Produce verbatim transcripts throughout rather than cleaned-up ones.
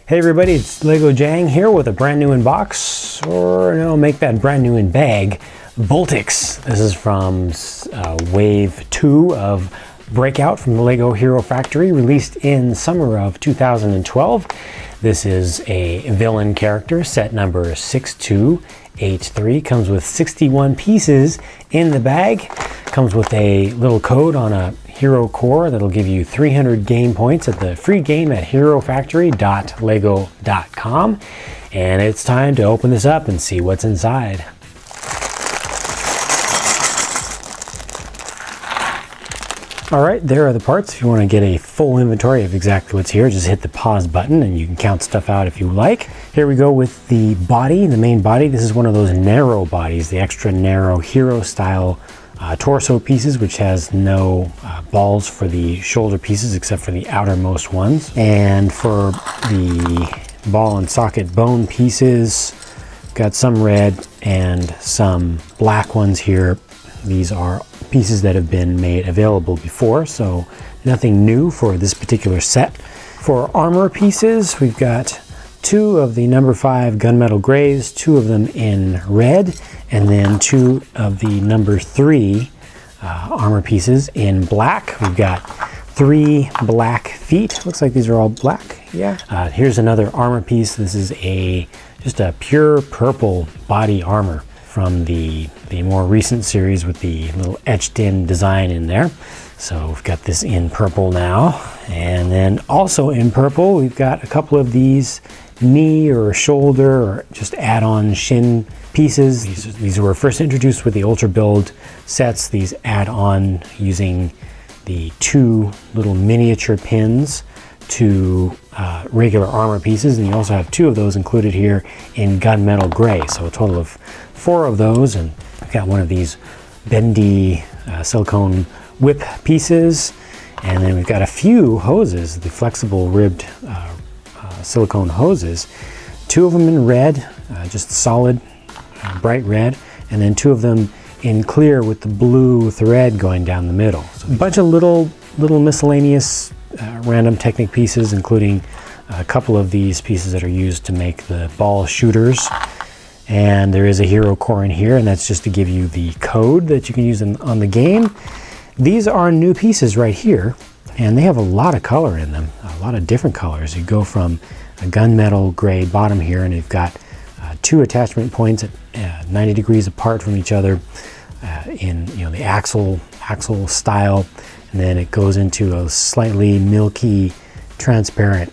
Hey everybody, it's Lego Jang here with a brand new in box, or no, make that brand new in bag, Voltix. This is from uh, wave two of Breakout from the Lego Hero Factory, released in summer of two thousand twelve. This is a villain character, set number six two eight three. Comes with sixty-one pieces in the bag. Comes with a little code on a hero core that'll give you three hundred game points at the free game at hero factory dot lego dot com. And it's time to open this up and see what's inside. All right, there are the parts. If you want to get a full inventory of exactly what's here, just hit the pause button and you can count stuff out if you like. Here we go with the body, the main body. This is one of those narrow bodies, the extra narrow hero style Uh, torso pieces, which has no uh, balls for the shoulder pieces except for the outermost ones. And for the ball and socket bone pieces, got some red and some black ones here. These are pieces that have been made available before, so nothing new for this particular set. For armor pieces, we've got two of the number five gunmetal grays, two of them in red, and then two of the number three uh, armor pieces in black. We've got three black feet. Looks like these are all black. Yeah. Uh, here's another armor piece. This is a just a pure purple body armor from the the more recent series with the little etched in design in there. So we've got this in purple now, and then also in purple we've got a couple of these knee or shoulder or just add-on shin pieces. These, these were first introduced with the Ultra Build sets. These add on using the two little miniature pins to uh, regular armor pieces, and you also have two of those included here in gunmetal gray, so a total of four of those. And I've got one of these bendy uh, silicone whip pieces, and then we've got a few hoses, the flexible ribbed uh, uh, silicone hoses, two of them in red, uh, just solid uh, bright red, and then two of them in clear with the blue thread going down the middle. So a bunch of little little miscellaneous uh, random Technic pieces, including a couple of these pieces that are used to make the ball shooters. And there is a hero core in here, and that's just to give you the code that you can use in, on the game. These are new pieces right here, and they have a lot of color in them, a lot of different colors. You go from a gunmetal gray bottom here, and you've got uh, two attachment points at uh, ninety degrees apart from each other uh, in you know the axle axle style, and then it goes into a slightly milky, transparent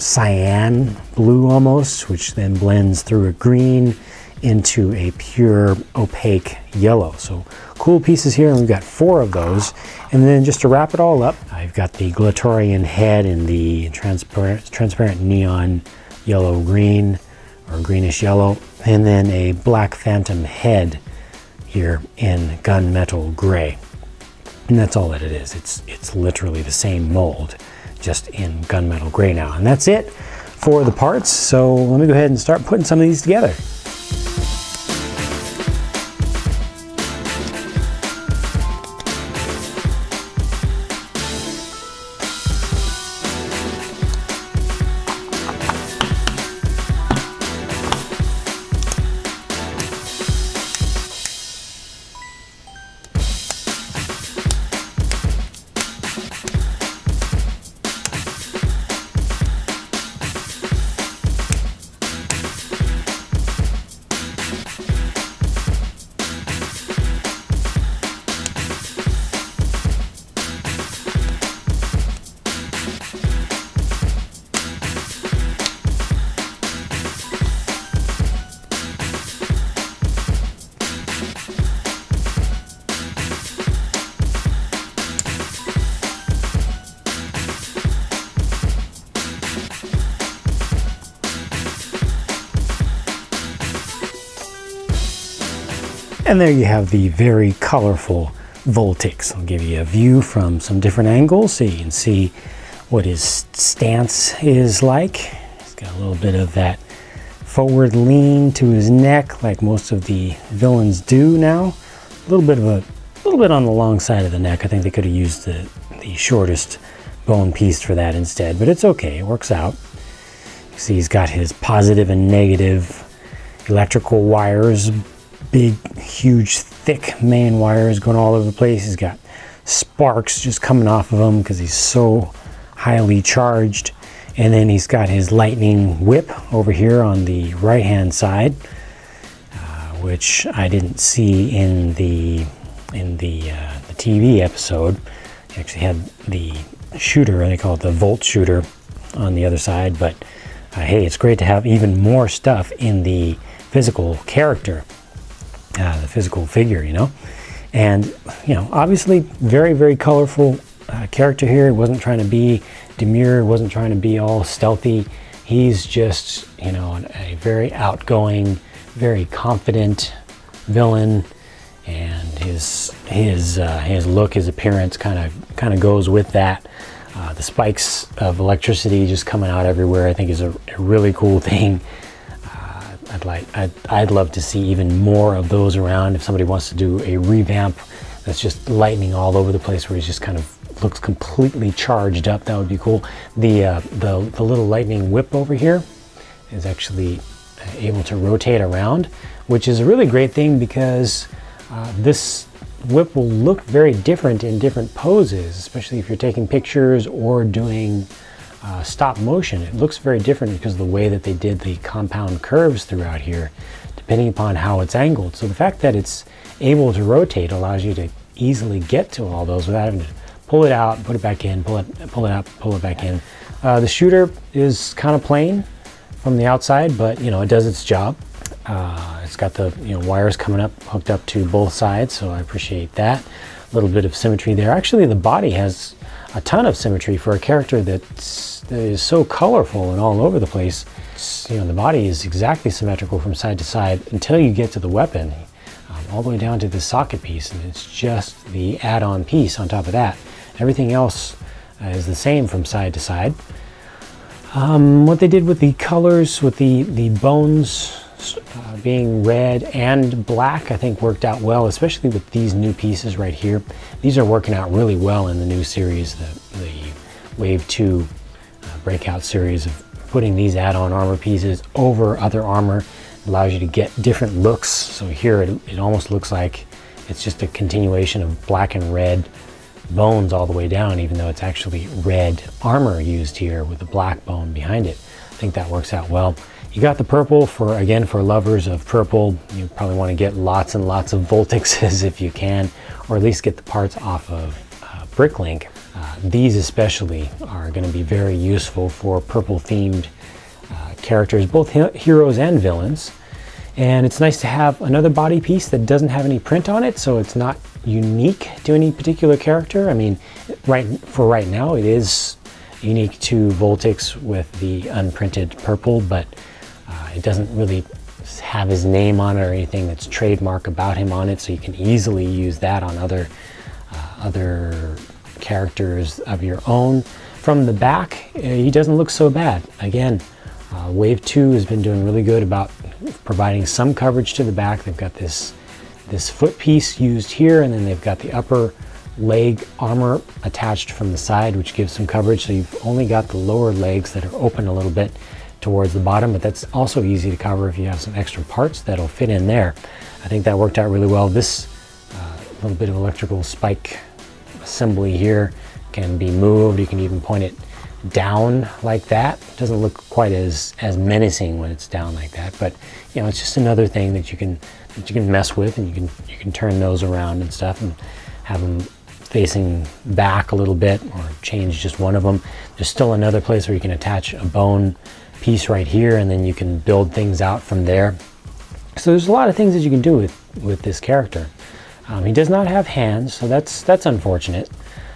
cyan blue almost, which then blends through a green into a pure opaque yellow. So cool pieces here, and we've got four of those. And then just to wrap it all up, I've got the Glatorian head in the transparent transparent neon yellow green or greenish yellow, and then a Black Phantom head here in gunmetal gray. And that's all that it is. It's it's literally the same mold, just in gunmetal gray now. And that's it for the parts. So let me go ahead and start putting some of these together. And there you have the very colorful Voltix. I'll give you a view from some different angles so you can see what his stance is like. He's got a little bit of that forward lean to his neck like most of the villains do now. A little bit of a, a little bit on the long side of the neck. I think they could have used the, the shortest bone piece for that instead, but it's okay, it works out. See, he's got his positive and negative electrical wires, big, huge, thick main wires going all over the place. He's got sparks just coming off of him because he's so highly charged. And then he's got his lightning whip over here on the right hand side, uh, which I didn't see in the in the, uh, the T V episode. He actually had the shooter, they call it the Volt shooter, on the other side. But uh, hey, it's great to have even more stuff in the physical character, uh, the physical figure, you know. And you know, obviously very, very colorful uh, character here. He wasn't trying to be demure, wasn't trying to be all stealthy. He's just, you know, a very outgoing, very confident villain, and his his uh, his look, his appearance kind of kind of goes with that. Uh, the spikes of electricity just coming out everywhere, I think, is a, a really cool thing. Uh, I'd like I'd, I'd love to see even more of those around. If somebody wants to do a revamp that's just lightning all over the place, where he's just kind of looks completely charged up, that would be cool. The, uh, the, the little lightning whip over here is actually able to rotate around, which is a really great thing because uh, this whip will look very different in different poses, especially if you're taking pictures or doing uh, stop motion. It looks very different because of the way that they did the compound curves throughout here, depending upon how it's angled. So the fact that it's able to rotate allows you to easily get to all those without having to pull it out, put it back in, pull it, pull it out, pull it back in. Uh, the shooter is kind of plain from the outside, but you know, it does its job. Uh, it's got the you know wires coming up, hooked up to both sides, so I appreciate that. A little bit of symmetry there. Actually, the body has a ton of symmetry for a character that's, that is so colorful and all over the place. It's, you know, the body is exactly symmetrical from side to side until you get to the weapon, um, all the way down to the socket piece, and it's just the add-on piece on top of that. Everything else uh, is the same from side to side. Um, what they did with the colors, with the, the bones uh, being red and black, I think worked out well, especially with these new pieces right here. These are working out really well in the new series, the, the Wave two uh, Breakout series, of putting these add-on armor pieces over other armor. It allows you to get different looks. So here it, it almost looks like it's just a continuation of black and red bones all the way down, even though it's actually red armor used here with the black bone behind it. I think that works out well. You got the purple for, again, for lovers of purple. You probably want to get lots and lots of Voltixes if you can, or at least get the parts off of uh, BrickLink. Uh, these especially are going to be very useful for purple themed uh, characters, both he heroes and villains. And it's nice to have another body piece that doesn't have any print on it, so it's not unique to any particular character. I mean, right for right now, it is unique to Voltix with the unprinted purple, but uh, it doesn't really have his name on it or anything that's trademark about him on it, so you can easily use that on other uh, other characters of your own. From the back, uh, he doesn't look so bad. Again, uh, Wave two has been doing really good about providing some coverage to the back. They've got this this foot piece used here, and then they've got the upper leg armor attached from the side, which gives some coverage. So you've only got the lower legs that are open a little bit towards the bottom, but that's also easy to cover if you have some extra parts that'll fit in there. I think that worked out really well. This uh, little bit of electrical spike assembly here can be moved. You can even point it down like that. It doesn't look quite as as menacing when it's down like that, but you know, it's just another thing that you can that you can mess with, and you can you can turn those around and stuff and have them facing back a little bit, or change just one of them. There's still another place where you can attach a bone piece right here, and then you can build things out from there. So there's a lot of things that you can do with with this character. Um, he does not have hands, so that's that's unfortunate,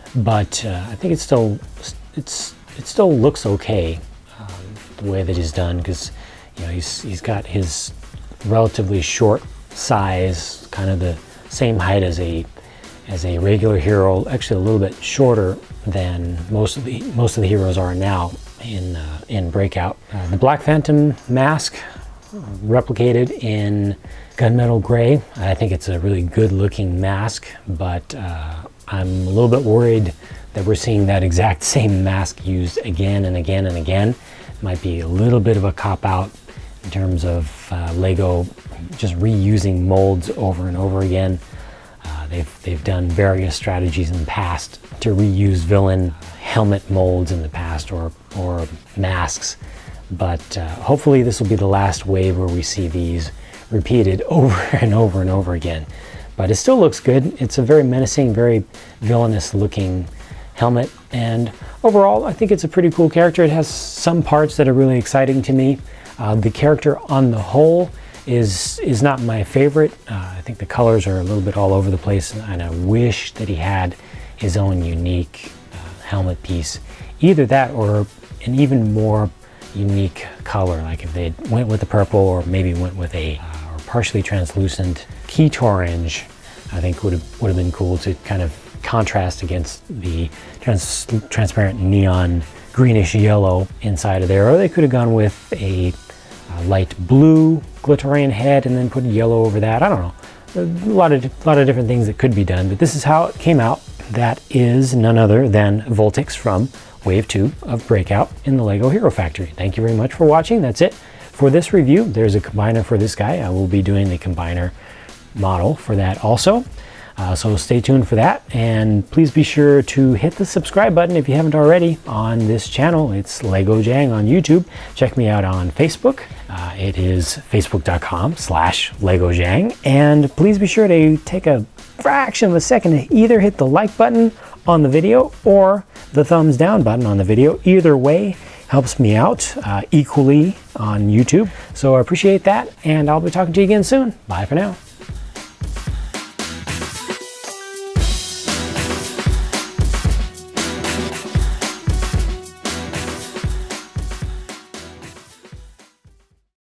but uh, I think it's still it's it still looks okay um, the way that he's done, because you know he's he's got his relatively short size, kind of the same height as a as a regular hero, actually a little bit shorter than most of the most of the heroes are now in uh, in Breakout. Uh, the Black Phantom mask, uh, replicated in gunmetal gray. I think it's a really good looking mask, but uh, I'm a little bit worried that we're seeing that exact same mask used again and again and again. might be a little bit of a cop-out in terms of uh, Lego just reusing molds over and over again. Uh, they've, they've done various strategies in the past to reuse villain helmet molds in the past, or, or masks. But uh, hopefully this will be the last wave where we see these repeated over and over and over again. But it still looks good. It's a very menacing, very villainous looking helmet, and overall I think it's a pretty cool character. It has some parts that are really exciting to me. Uh, the character on the whole is is not my favorite. Uh, I think the colors are a little bit all over the place, and I wish that he had his own unique uh, helmet piece. Either that or an even more unique color, like if they went with the purple, or maybe went with a uh, or partially translucent Keat orange. I think would have would have been cool to kind of contrast against the trans transparent neon greenish yellow inside of there. Or they could have gone with a, a light blue Gliterian head and then put yellow over that. I don't know. A lot of a lot of different things that could be done, but this is how it came out. That is none other than Voltix from Wave two of Breakout in the Lego Hero Factory. Thank you very much for watching. That's it for this review. There's a combiner for this guy. I will be doing the combiner model for that also. Uh, so stay tuned for that, and please be sure to hit the subscribe button if you haven't already on this channel. It's Lego Jang on YouTube. Check me out on Facebook. Uh, it is facebook dot com slash Lego Jang, and please be sure to take a fraction of a second to either hit the like button on the video or the thumbs down button on the video. Either way helps me out uh, equally on YouTube. So I appreciate that, and I'll be talking to you again soon. Bye for now.